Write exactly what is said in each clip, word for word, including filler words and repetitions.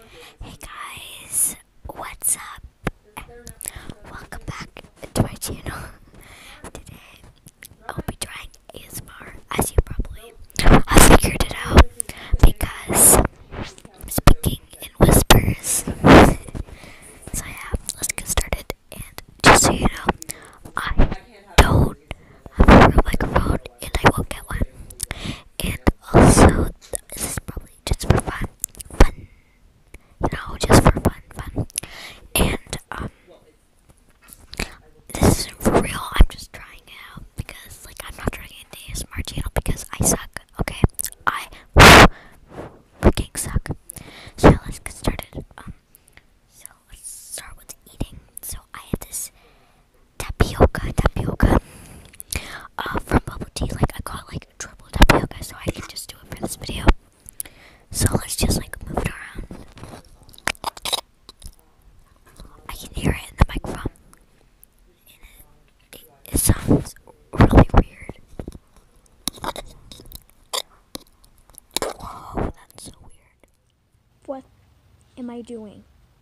Hey guys, what's up? Welcome back to my channel. Today I'll be trying A S M R, as you probably have figured it out, because I'm speaking in whispers. So yeah, let's get started. And just so you know, I don't have a real microphone and I won't get one. And also, this is probably just for fun. Fun. You know, just for fun, fun. And, um, this isn't for real. I'm just trying it out because, like, I'm not trying an A S M R channel because I suck, okay? I freaking suck. So, let's get started. Um, so, let's start with eating. So, I have this tapioca, tapioca, uh, from bubble tea. Like, I got, like, triple tapioca, so I can just do it for this video. So, let's just, like, move it around. I can hear it in the microphone. And it, it, it sounds really weird. Whoa, that's so weird. What am I doing?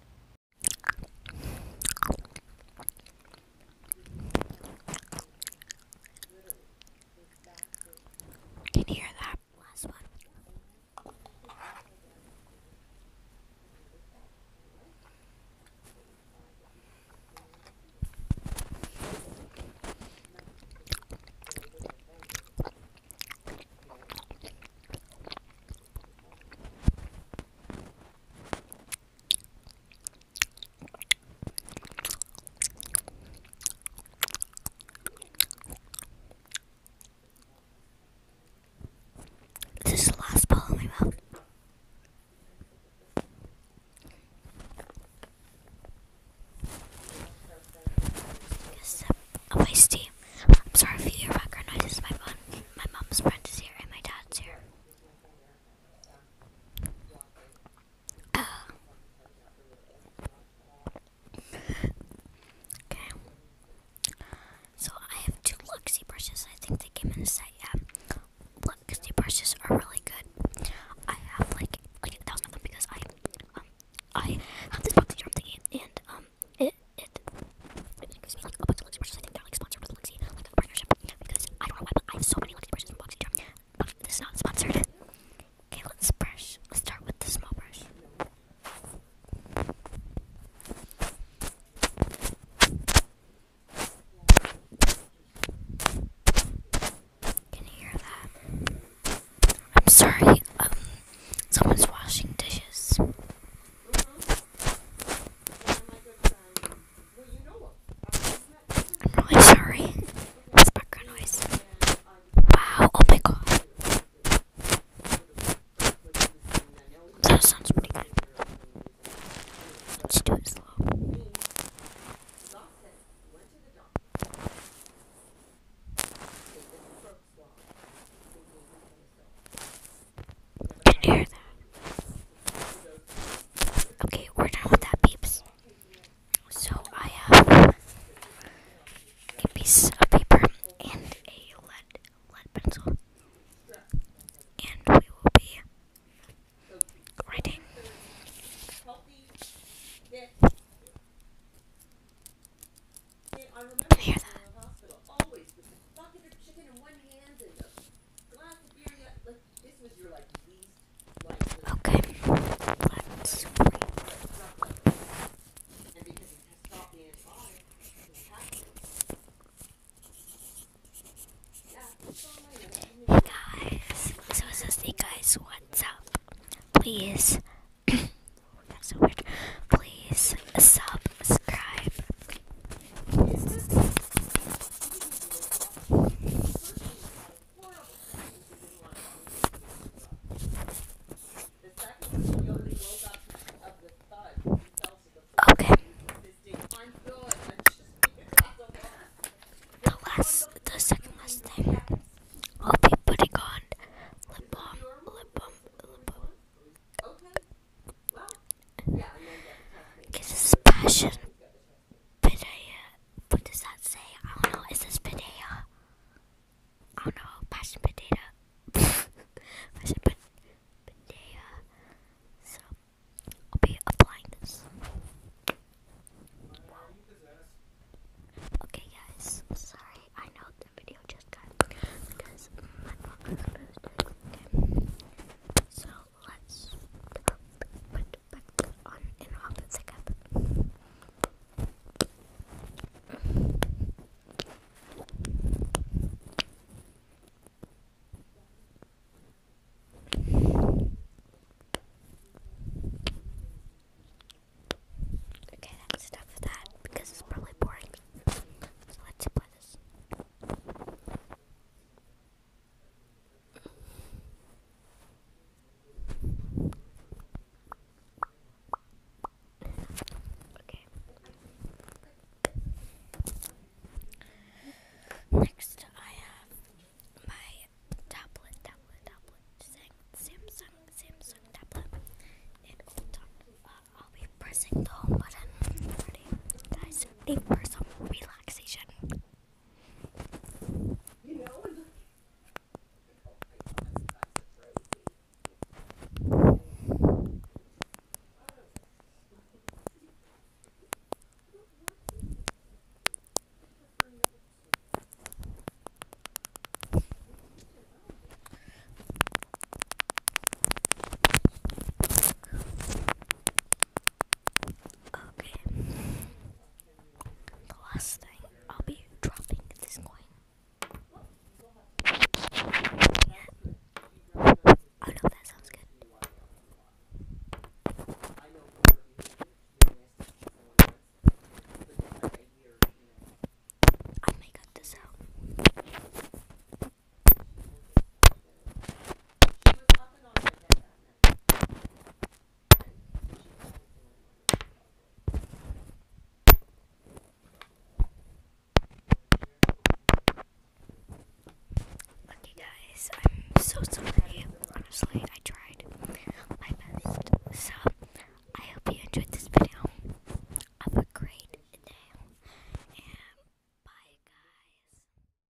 Can you hear that last one? This is the last ball in my mouth. Yes, of iced tea. I'm sorry if you hear background noises. My mom, my mom's friend is here and my dad's here. Uh, okay. So I have two Luxie brushes. I think they came in a set. Yeah. Luxie brushes are really good. I have like like a thousand of them because I um I have this boxy drum thingy and um it it it gives me like a bunch of Luxie brushes. I think they're like sponsored with Luxie, like a partnership. Because I don't know why, but I have so many Luxie brushes from boxy drum. But this is not sponsored. Okay, let's brush. Let's start with the small brush. Can you hear that? I'm sorry. Um, someone's washing dishes. I'm really sorry. It's background noise. Wow, oh my god. That sounds pretty good. Let's do it slow. Can you hear that? Okay, we're done with that, peeps. So I have a piece of paper and a lead lead pencil, and we will be writing. Can you hear that? Okay, let's Hey guys, so it says, hey guys, what's up? Please, that's so weird. Please subscribe. Okay. The last, the second last thing, I'll be putting on lip balm, lip balm, lip balm. This is passion potato. What does that say? I don't know. Is this potato? I don't know. Passion potato. Passion potato. So I'll be hitting the home button.